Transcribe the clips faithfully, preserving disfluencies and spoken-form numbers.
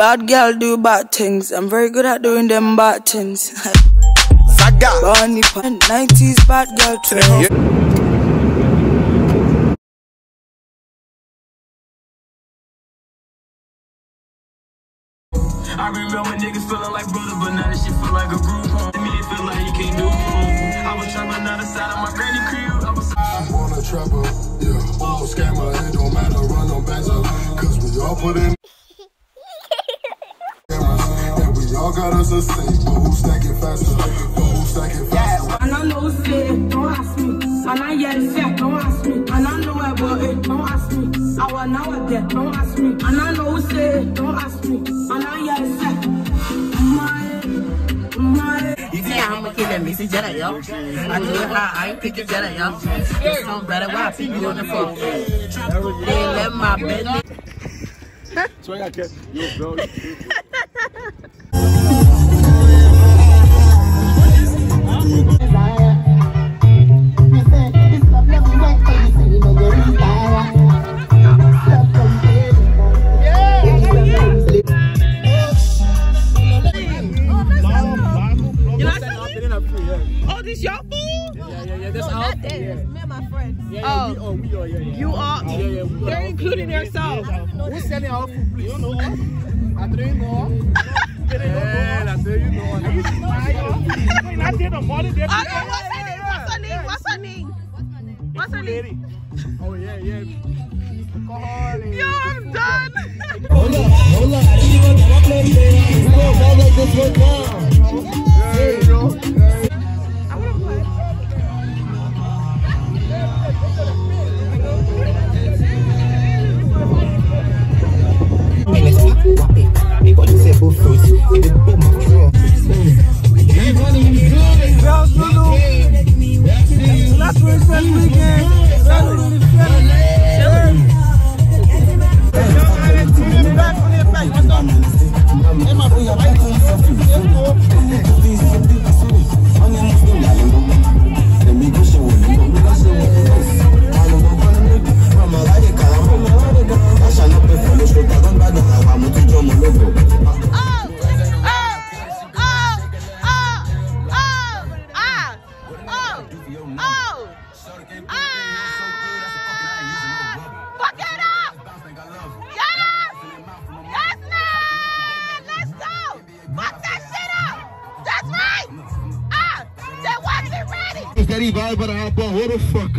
Bad girl do bad things. I'm very good at doing them bad things. Bonnie Pan, nineties bad girl trend. I remember when niggas feeling like brother, but now this shit feel like a group home. To me, it feel like you can't do it. I was trapping on the side of my granny crib. I was wanna trapper, yeah. All scammer, it don't matter, run on bands cause we all put in cameras, and we all got us a seat, but who's stacking faster? But who's stacking faster? And I know say, don't ask me. And I yell say, don't ask me. And I know about it, don't ask me. I was now a dead, don't ask me. And I know say, don't ask me. And I yell say, my, my. You see how I'm kill that message Jedi, yo? I told her I ain't pick a Jedi, yo. It's some better why I pick you on the phone. They let my business. So I got yo, bro. Oh, this your food? Yeah, yeah, yeah. That's no, our not food. that. Yeah. Me and my friends. Yeah, yeah, Oh. we, oh, we are, yeah, yeah. You are? Yeah, yeah, we They're are. including themselves. Who's selling our food, please? You know. I don't know. Yeah, I tell you know. Are you trying? I did a model there. Okay, what's her name? What's her name? What's her name? What's her name? Oh, yeah, yeah. Yo, I'm done. Hold up, hold up. I didn't even come up there. Go, go like this one now. There you go. I want to play. Anybody say both fruits? They both my draw. Last weekend, weekend. Daddy vibe, but I bought what the fuck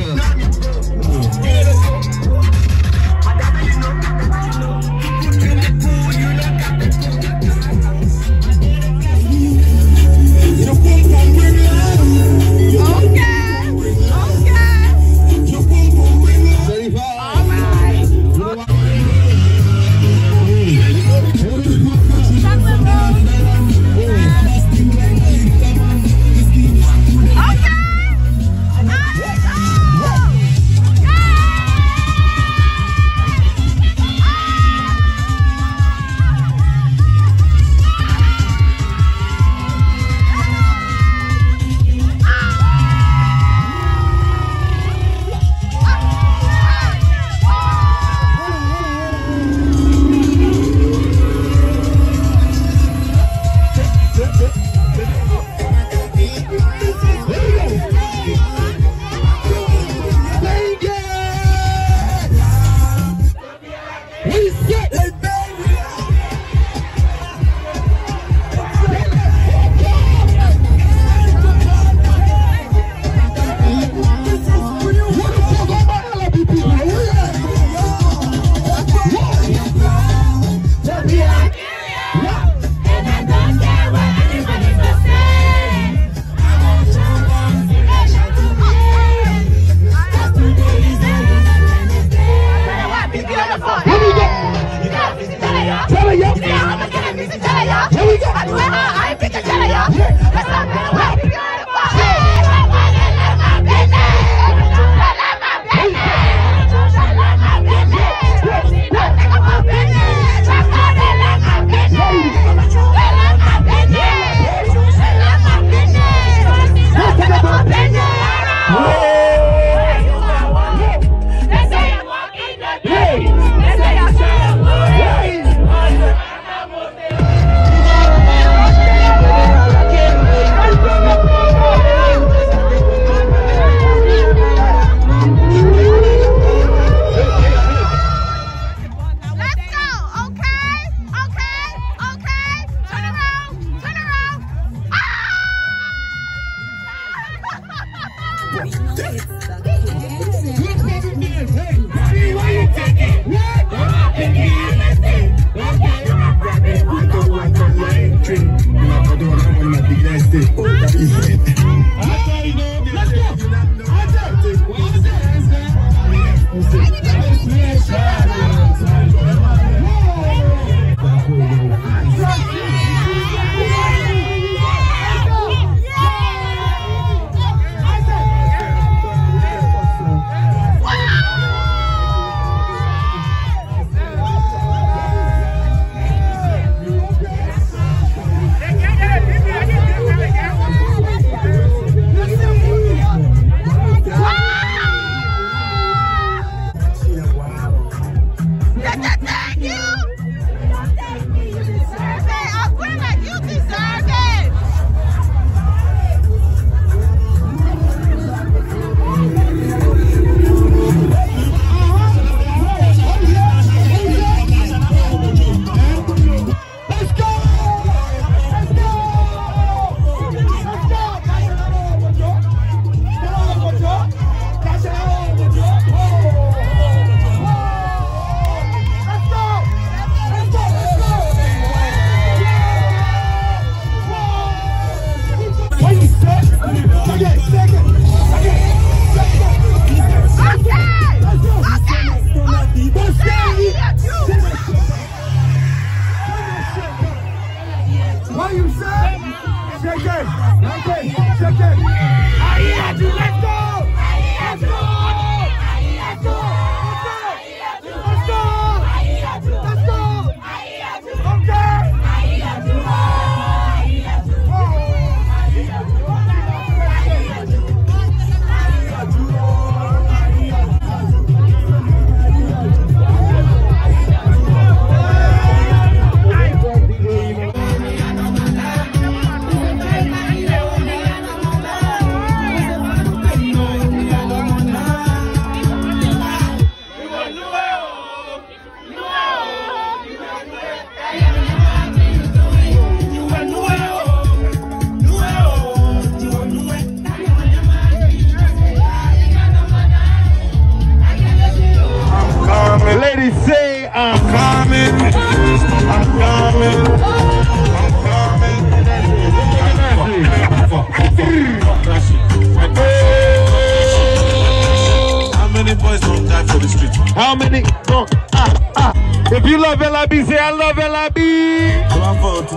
How many? Oh, ah, ah. If you love L I B, say I love L I B. Ah,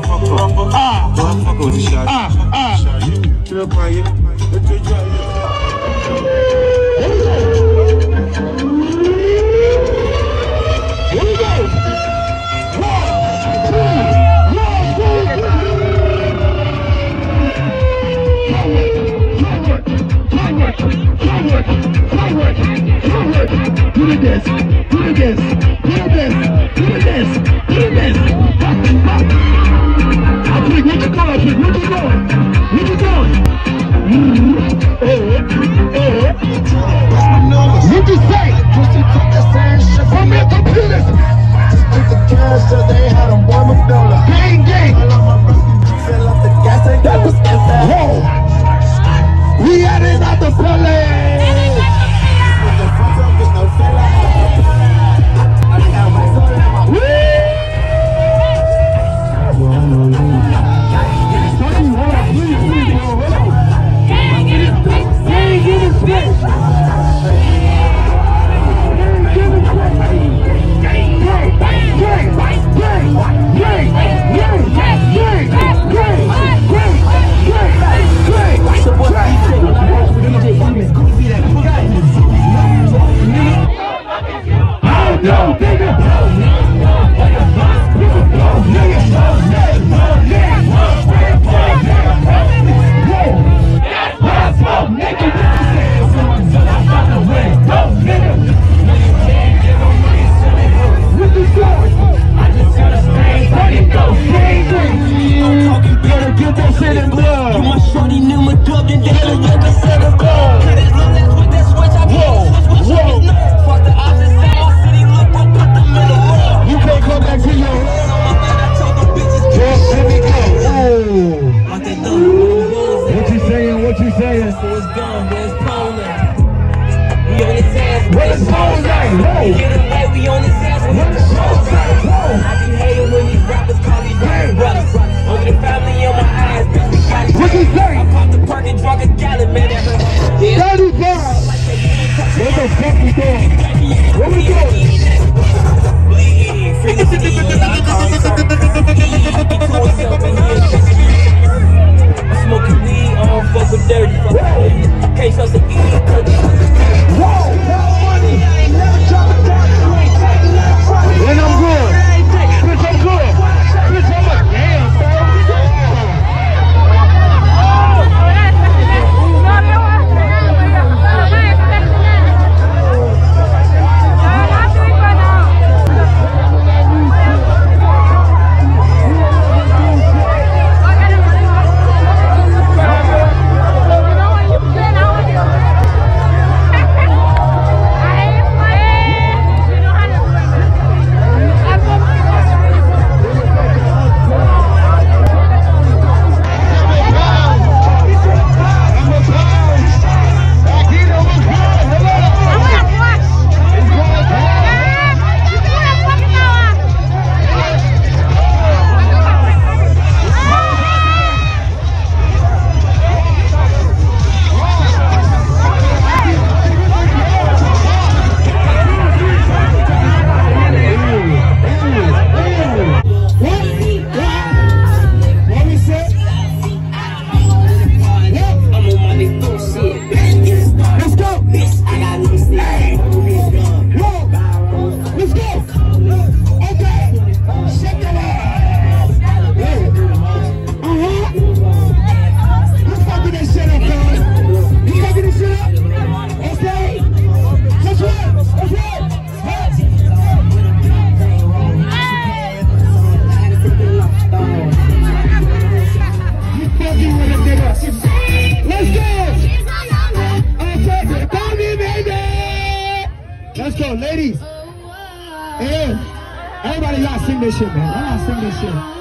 ah, ah. Do the dance, do the dance, do the dance, do the dance, do the dance. I'll pick, where you going, I'll pick, where you going? Where you going? Mm-hmm. Eh, eh. What you say? From your computers. Just took the cash so they had them warm up dollar. Gang, gang. Fill up the gas tank. That was whoa. We had it at the police. Hey! Can't trust the idiot, cause these Whoa, money. Never drop it down. When I'm good. Bitch, I'm good. Bitch, I'm a damn, bro. Let's go, ladies. Yeah. Everybody, y'all sing this shit, man. Y'all sing this shit.